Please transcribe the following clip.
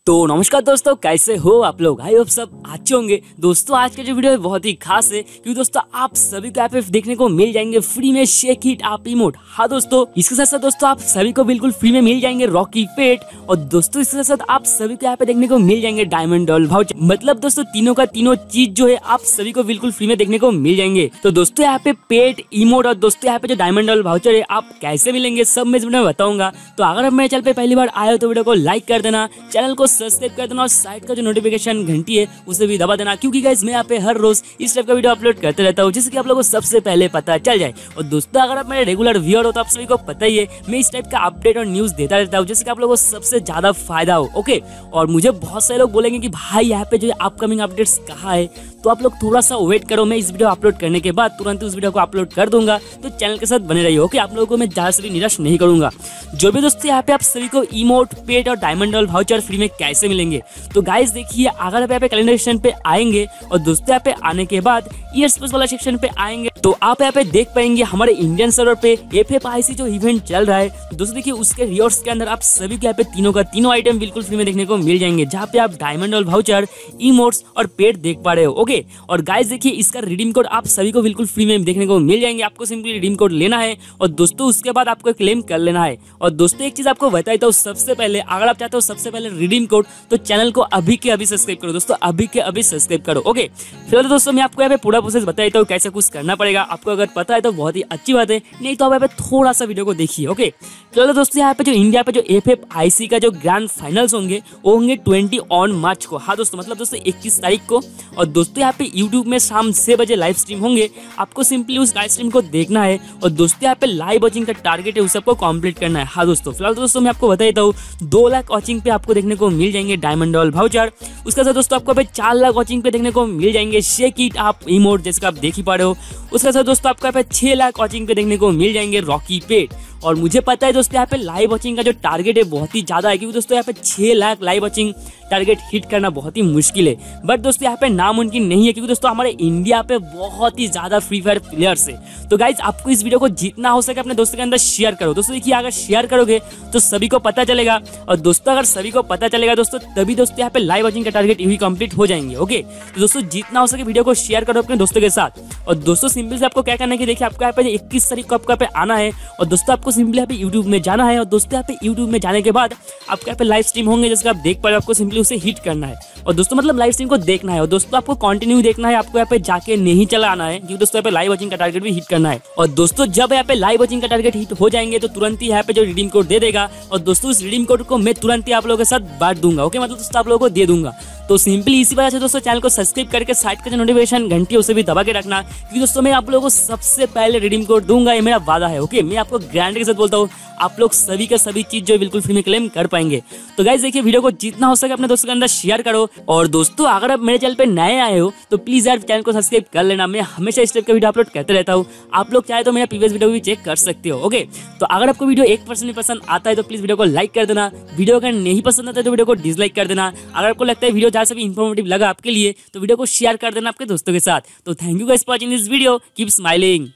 तो नमस्कार दोस्तों, कैसे हो आप लोग। आई होप सब अच्छे होंगे। दोस्तों आज का जो वीडियो है बहुत ही खास है क्योंकि दोस्तों आप सभी को यहाँ पे देखने को मिल जाएंगे फ्री में शेक इट आप इमोट। हाँ दोस्तों, इसके साथ साथ दोस्तों आप सभी को बिल्कुल फ्री में मिल जाएंगे रॉकी पेट, और दोस्तों इसके साथ साथ आप सभी को यहाँ पे देखने को मिल जाएंगे डायमंड डॉल वाउचर। मतलब दोस्तों तीनों का तीनों चीज जो है आप सभी को बिल्कुल फ्री में देखने को मिल जाएंगे। तो दोस्तों यहाँ पे पेट इमोट और दोस्तों यहाँ पे जो डायमंड डॉल वाउचर है आप कैसे मिलेंगे सब मैं इस वीडियो में बताऊंगा। तो अगर आप मेरे चैनल पे पहली बार आए हो तो वीडियो को लाइक कर देना, चैनल को सब्सक्राइब कर देना और साइड का जो नोटिफिकेशन घंटी है उसे भी दबा देना, क्योंकि गाइस मैं यहाँ पे हर रोज इस टाइप का वीडियो अपलोड करते रहता हूँ जिससे कि आप लोगों को सबसे पहले पता चल जाए। और दोस्तों अगर आप मेरे रेगुलर व्यूअर हो तो आप सभी को पता ही है मैं इस टाइप का अपडेट और न्यूज देता रहता हूँ जिससे कि आप लोगों को सबसे ज्यादा फायदा हो। ओके, और मुझे बहुत सारे लोग बोलेंगे कि भाई यहाँ पे जो अपकमिंग अपडेट्स कहाँ है, तो आप लोग थोड़ा सा वेट करो, मैं इस वीडियो अपलोड करने के बाद तुरंत उस वीडियो को अपलोड कर दूंगा। तो चैनल के साथ बने रहिए। ओके, आप लोगों को मैं ज्यादा से भी निराश नहीं करूंगा। जो भी दोस्तों यहाँ पे आप सभी को इमोट पेट और डायमंड डॉल वाउचर फ्री में कैसे मिलेंगे, तो गाइस देखिए अगर आप यहाँ पे कैलेंडर सेक्शन पे आएंगे और दोस्तों यहाँ पे आने के बाद ईयर स्पेस वाला सेक्शन पे आएंगे तो आप यहाँ पे देख पाएंगे हमारे इंडियन सर्वर पे FFIC जो इवेंट चल रहा है। दोस्तों देखिए उसके रिवॉर्ड्स के अंदर आप सभी को यहाँ पे तीनों का तीनों आइटम बिल्कुल फ्री में देखने को मिल जाएंगे, जहाँ पे आप डायमंड डॉल वाउचर, इमोट्स और पेट देख पा रहे हो। ओके, और गाइस देखिए इसका रिडीम कोड आप सभी को बिल्कुल फ्री में देखने को मिल जाएंगे। आपको सिंपली रिडीम कोड लेना है और दोस्तों उसके बाद आपको क्लेम कर लेना है। और दोस्तों एक चीज आपको बता देता हूँ, सबसे पहले अगर आप चाहते हो सबसे पहले रिडीम कोड, तो चैनल को अभी के अभी सब्सक्राइब करो दोस्तों, अभी के अभी सब्सक्राइब करो। ओके, फिर दोस्तों मैं आपको यहाँ पे पूरा प्रोसेस बता देता हूँ कैसे कुछ करना पड़ेगा। आपको अगर पता है तो बहुत ही अच्छी बात है, नहीं तो आप यहाँ पे थोड़ा सा वीडियो को देखिए। ओके, चलो दोस्तों यहाँ पे जो इंडिया पे जो FFIC का जो ग्रैंड फाइनल्स होंगे वो होंगे 20 मार्च को। हाँ दोस्तों, मतलब दोस्तों 21 तारीख को। और दोस्तों यहाँ पे यूट्यूब में शाम 6 बजे लाइव स्ट्रीम होंगे, आपको सिंपली उस लाइव स्ट्रीम को देखना है। और दोस्तों यहाँ पे लाइव वॉचिंग का टारगेट है उस सबको कंप्लीट करना है। हाँ दोस्तों, फिलहाल दोस्तों मैं आपको बता देता हूँ 2 लाख वॉचिंग पे आपको देखने को मिल जाएंगे डायमंड डॉल वाउचर। उसके साथ दोस्तों आपको 4 लाख वॉचिंग पे देखने को मिल जाएंगे शेक इट आप इमोट, जैसे आप देख ही पा रहे हो। उसके साथ दोस्तों आपको यहाँ पे 6 लाख वॉचिंग पे देखने को मिल जाएंगे रॉकी पेट। और मुझे पता है दोस्तों यहाँ पे लाइव वॉचिंग का जो टारगेट है बहुत ही ज्यादा है, क्योंकि दोस्तों यहाँ पे 6 lakh live watching target hit करना बहुत ही मुश्किल है। बट दोस्तों यहाँ पे नामुमकिन नहीं है, क्योंकि दोस्तों हमारे इंडिया पे बहुत ही ज्यादा फ्री फायर प्लेयर्स है। तो गाइज आपको इस वीडियो को जितना हो सके अपने दोस्तों के अंदर शेयर करो। दोस्तों देखिए अगर शेयर करोगे तो सभी को पता चलेगा, और दोस्तों अगर सभी को पता चलेगा दोस्तों तभी दोस्तों यहाँ पे लाइव वॉचिंग का टारगेट यही कंप्लीट हो जाएंगे। ओके, तो दोस्तों जितना हो सके वीडियो को शेयर करो अपने दोस्तों के साथ। और दोस्तों सिंपल से आपको क्या करना है कि देखिए आपको यहाँ पे 21 तारीख को आपको यहाँ पे आना है, और दोस्तों आपको सिंपली यहाँ पे यूट्यूब में जाना है। और दोस्तों यहाँ पे यूट्यूब में जाने के बाद आपको यहाँ पे लाइव स्ट्रीम होंगे जैसे आप देख पा रहे हो, आपको सिंपली उसे हिट करना है। और दोस्तों मतलब लाइव स्ट्रीम को देखना है, और दोस्तों आपको कंटिन्यू देखना है, आपको यहाँ पे जाके नहीं चला आना है, क्योंकि दोस्तों यहाँ पे लाइव वॉचिंग का टारगेट भी हिट करना है। और दोस्तों जब यहाँ पे लाइव वॉचिंग का टारगेट हिट हो जाएंगे तो तुरंत ही यहाँ पे जो रिडीम कोड दे देगा, और दोस्तों उस रिडीम कोड को मैं तुरंत ही आप लोगों के साथ बांट दूंगा। ओके, मतलब दोस्तों आप लोगों को दे दूंगा। तो सिंपली इसी वजह से दोस्तों चैनल को सब्सक्राइब करके साइड का जो नोटिफिकेशन घंटी उसे भी दबा के रखना, क्योंकि दोस्तों मैं आप लोगों को सबसे पहले रिडीम कोड दूंगा, ये मेरा वादा है। ओके, मैं आपको गारंटी के साथ बोलता हूँ आप लोग सभी के सभी चीज जो बिल्कुल फ्री में क्लेम कर पाएंगे। तो गाइस देखिए वीडियो को जितना हो सके अपने दोस्तों के अंदर शेयर करो। और दोस्तों अगर आप मेरे चैनल पे नए आए हो तो प्लीज यार चैनल को सब्सक्राइब कर लेना, मैं हमेशा इस टाइप का वीडियो अपलोड करते रहता हूँ। आप लोग चाहे तो मेरा प्रीवियस वीडियो भी चेक कर सकते हो। ओके, तो अगर आपको वीडियो 1% भी पसंद आता है तो प्लीज वीडियो को लाइक कर देना, वीडियो अगर नहीं पसंद आता है तो वीडियो को डिसलाइक कर देना। अगर आपको लगता है वीडियो जहाँ से भी इन्फॉर्मेटिव लगा आपके लिए तो वीडियो को शेयर कर देना आपके दोस्तों के साथ। तो thank you guys for watching this video, keep smiling.